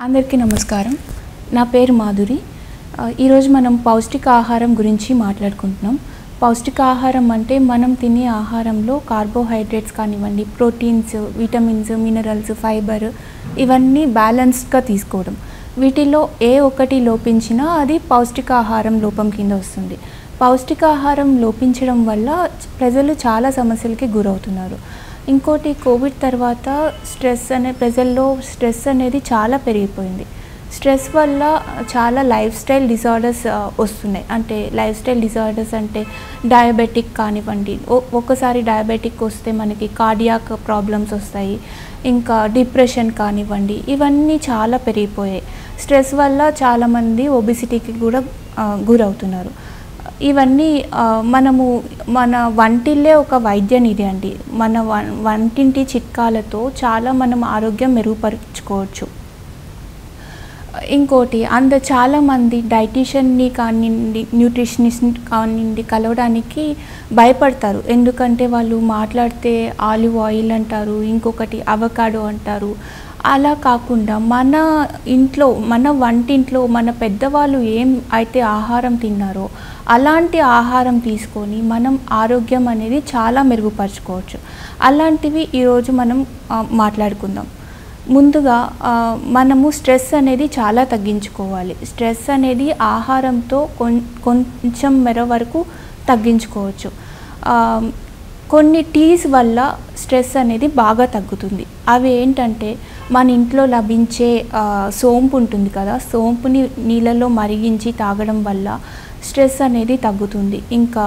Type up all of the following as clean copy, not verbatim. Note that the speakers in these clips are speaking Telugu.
అందరికీ నమస్కారం. నా పేరు మాధురి. ఈరోజు మనం పౌష్టికాహారం గురించి మాట్లాడుకుంటున్నాం. పౌష్టికాహారం అంటే మనం తినే ఆహారంలో కార్బోహైడ్రేట్స్ కానివ్వండి, ప్రోటీన్స్, విటమిన్స్, మినరల్స్, ఫైబర్ ఇవన్నీ బ్యాలెన్స్డ్గా తీసుకోవడం. వీటిలో ఏ ఒక్కటి లోపించినా అది పౌష్టికాహారం లోపం కింద వస్తుంది. పౌష్టికాహారం లోపించడం వల్ల ప్రజలు చాలా సమస్యలకి గురవుతున్నారు. ఇంకోటి, కోవిడ్ తర్వాత ప్రజల్లో స్ట్రెస్ అనేది చాలా పెరిగిపోయింది. స్ట్రెస్ వల్ల చాలా లైఫ్ స్టైల్ డిజార్డర్స్ వస్తున్నాయి. అంటే లైఫ్ స్టైల్ డిజార్డర్స్ అంటే డయాబెటిక్ కానివ్వండి, ఒక్కసారి డయాబెటిక్ వస్తే మనకి కార్డియాక్ ప్రాబ్లమ్స్ వస్తాయి. ఇంకా డిప్రెషన్ కానివ్వండి, ఇవన్నీ చాలా పెరిగిపోయాయి. స్ట్రెస్ వల్ల చాలామంది ఒబిసిటీకి కూడా గురవుతున్నారు. ఇవన్నీ మన వంటిల్లే ఒక వైద్య నిధి అండి. మన వంటింటి చిట్కాలతో చాలా మనం ఆరోగ్యం మెరుగుపరుచుకోవచ్చు. ఇంకోటి, చాలామంది డైటీషియన్ని కానివ్వండి, న్యూట్రిషనిస్ట్ కానివ్వండి కలవడానికి భయపడతారు. ఎందుకంటే వాళ్ళు మాట్లాడితే ఆలివ్ ఆయిల్ అంటారు, ఇంకొకటి అవకాడో అంటారు. అలా కాకుండా మన ఇంట్లో, మన వంటింట్లో మన పెద్దవాళ్ళు ఏం అయితే ఆహారం తిన్నారో అలాంటి ఆహారం తీసుకొని మనం ఆరోగ్యం అనేది చాలా మెరుగుపరుచుకోవచ్చు. అలాంటివి ఈరోజు మనం మాట్లాడుకుందాం. ముందుగా మనము స్ట్రెస్ అనేది చాలా తగ్గించుకోవాలి. స్ట్రెస్ అనేది ఆహారంతో కొంచెం మేర వరకు తగ్గించుకోవచ్చు. కొన్ని టీస్ వల్ల స్ట్రెస్ అనేది బాగా తగ్గుతుంది. అవి ఏంటంటే, మన ఇంట్లో లభించే సోంపు ఉంటుంది కదా, సోంపుని నీళ్ళలో మరిగించి తాగడం వల్ల స్ట్రెస్ అనేది తగ్గుతుంది. ఇంకా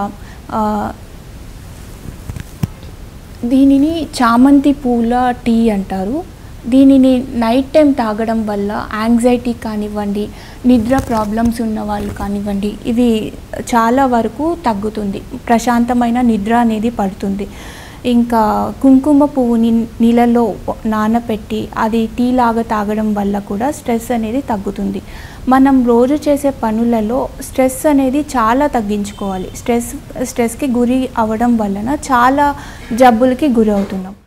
దీనిని చామంతి పూల టీ అంటారు. దీనిని నైట్ టైం తాగడం వల్ల యాంగ్జైటీ కానివ్వండి, నిద్ర ప్రాబ్లమ్స్ ఉన్న వాళ్ళు కానివ్వండి, ఇది చాలా వరకు తగ్గుతుంది. ప్రశాంతమైన నిద్ర అనేది పడుతుంది. ఇంకా కుంకుమ పువ్వుని నీళ్ళలో నానబెట్టి అది టీ లాగా తాగడం వల్ల కూడా స్ట్రెస్ అనేది తగ్గుతుంది. మనం రోజు చేసే పనులలో స్ట్రెస్ అనేది చాలా తగ్గించుకోవాలి. స్ట్రెస్కి గురి అవ్వడం వలన చాలా జబ్బులకి గురి అవుతున్నాం.